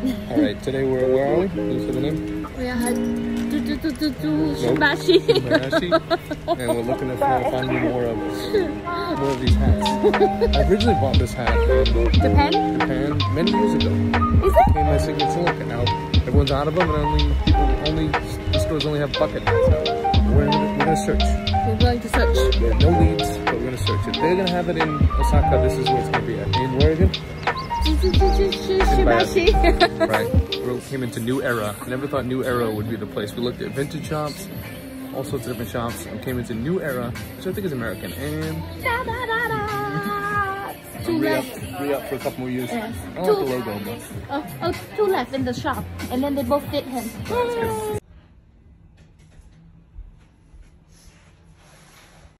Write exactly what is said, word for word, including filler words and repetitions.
Alright, today we're, where are we? Can you say the name? We are at Shinsaibashi. And we're looking to try to find more of more of these hats. I originally bought this hat in Japan? Japan many years ago. Is it? It became my signature look, and now everyone's out of them, and only people, only the stores only have bucket hats now. We're gonna, we're gonna search. We're going to search. We have no leads, but we're gonna search. If they're gonna have it in Osaka, this is where it's gonna be at. In where again? Shinsaibashi. Right. We came into New Era. I never thought New Era would be the place. We looked at vintage shops, all sorts of different shops, and came into New Era, which I think is American. And Da, da, da, da. Two re up, left. re up for a couple more years. Yes. I like the logo, but Oh, oh, two left in the shop, and then they both fit him. that's good.